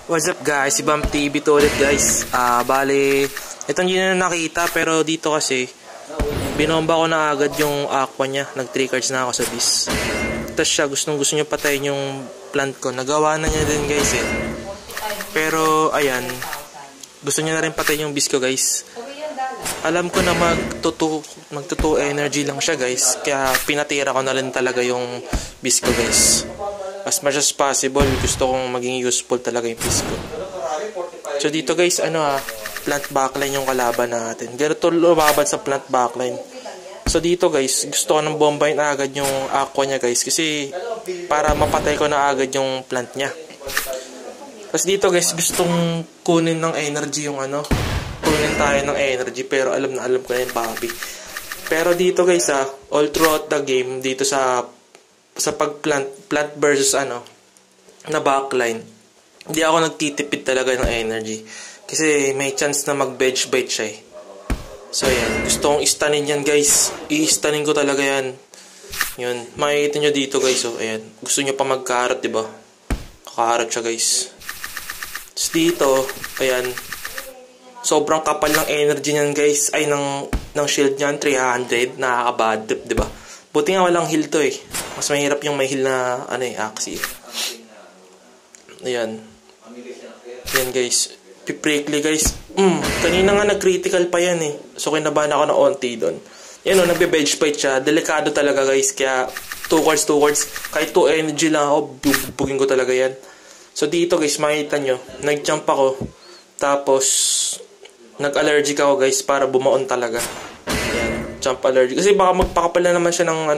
What's up guys? Si Bam TV to ulit guys. Bale, ito hindi na nakita pero dito kasi binomba ko na agad yung aqua niya. Nag 3 cards na ako sa bis. Tapos siya gusto niya patayin yung plant ko. Nagawa na niya din guys eh. Pero ayan, gusto niya na rin patayin yung bis ko guys. Alam ko na magtutu energy lang siya guys. Kaya pinatira ko na rin talaga yung bis ko guys. As much as possible, gusto kong maging useful talaga yung piece ko. So dito guys, plant backline yung kalaban natin. Ganito lumaban sa plant backline. So dito guys, gusto ko nang bombayin agad yung aqua niya guys. Kasi para mapatay ko na agad yung plant niya. Tapos dito guys, gustong kunin ng energy yung kunin tayo ng energy. Pero alam na alam ko na yung papi. Pero dito guys all throughout the game, dito sa plant versus na backline, hindi ako nagtitipid talaga ng energy kasi may chance na mag-bench bite siya eh. So yan, gusto kong istanin yan guys, i-stanin ko talaga yan. Yun, makikita nyo dito guys. So ayan, gusto nyo pa mag-carrot, diba? Kakarot siya guys. Tapos dito, ayan, sobrang kapal ng energy nyan guys, ay ng shield nyan, 300, nakaka-bad trip, diba? Buti nga walang heal to eh. Mas mahirap yung may heal na Axie. Ayan. Ayan guys. Piprickly guys. Kanina nga nag-critical pa yan eh. So kinabahan ako na onti doon. Yan nagbe-bench fight siya. Delikado talaga guys. Kaya 2 cards. Kahit 2 energy lang ako, bubugin ko talaga yan. So dito guys, makita nyo. Nag-jump ako. Tapos, nag-allergic ako guys para bumaon talaga. Jump allergy. Kasi baka magpakapal na naman siya ng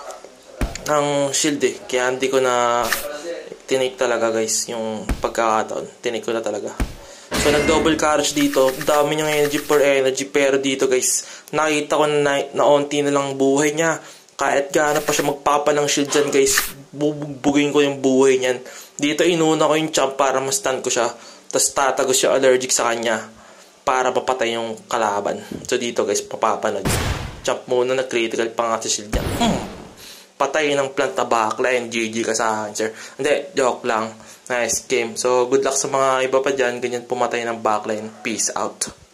ng shield eh. Kaya hindi ko na tinake talaga guys yung pagkakataon. Tinake ko na talaga. So nag-double carriage dito. Dami niyang energy per energy. Pero dito guys, nakita ko na onti na lang buhay niya. Kahit gaano pa siya magpapal ng shield dyan guys, bubugin ko yung buhay niyan. Dito inuna ko yung jump para ma-stun ko siya. Tapos tatagos siya allergic sa kanya para mapatay yung kalaban. So dito guys, papapanood. Jump muna, nag-critical pa nga sa shield niya. Patay ng plant backline. GG ka sa akin, sir. Hindi, joke lang. Nice game. So, good luck sa mga iba pa dyan. Ganyan pumatay ng backline. Peace out.